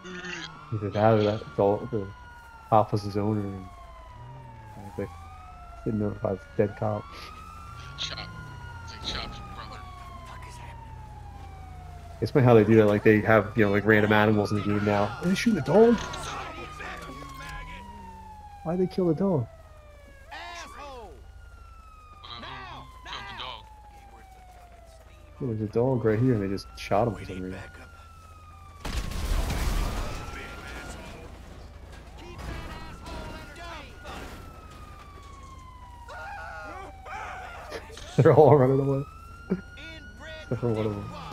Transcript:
Either that or that dog, the cop was his owner, and they didn't notify the dead cop. Chop. It's like Chop's brother. It's funny how they do that. Like they have, like random animals in the game now. They shoot a dog. Why'd they kill the dog? Who killed the dog? Well, there's a dog right here, and they just shot him for some reason. They're all running away. Except for one of them.